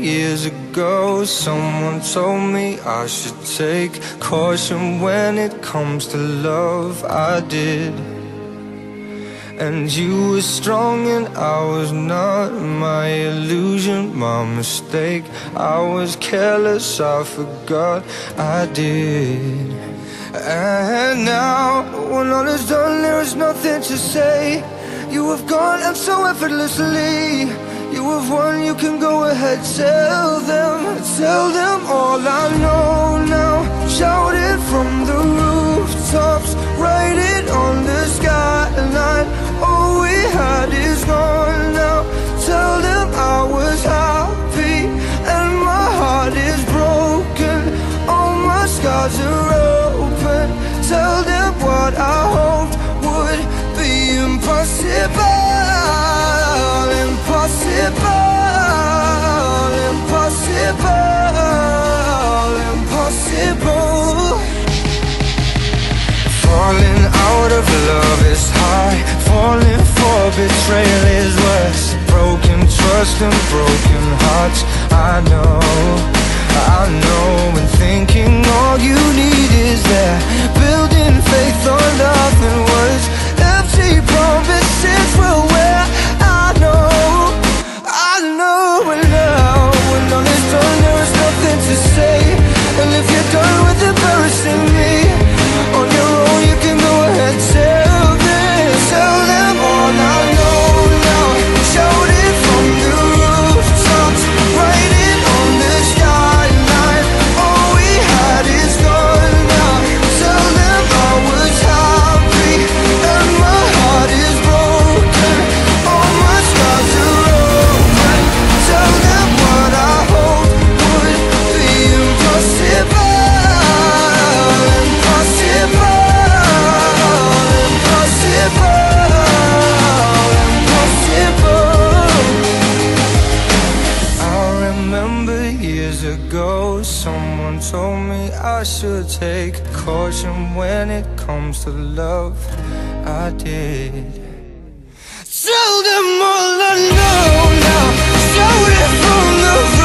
years ago, someone told me I should take caution when it comes to love. I did. And you were strong and I was not. My illusion, my mistake. I was careless, I forgot I did. And now, when all is done, there is nothing to say. You have gone and so effortlessly. You have won, you can go ahead, tell them all I know now. Shout it from the rooftops, write it on the skyline. All we had is gone now. Tell them I was happy and my heart is broken. All my scars are open. Tell them what I hoped would be impossible. Impossible. Falling out of love is high. Falling for betrayal is worse. Broken trust and broken hearts. I know, and thinking all you need is there. Building faith on nothing words. Empty promises will wear. I know, and now when all is done, there is nothing to say. And if you're done with embarrassing me on your own, you can go ahead, tell them all I know now. Shout it from the rooftops, write it on the skyline. All we had is gone now. Tell them I was happy and my heart is broken. All my scars are open. Tell them what I hoped would be impossible. Someone told me I should take caution when it comes to love. I did. Tell them all I know now. Shout it from the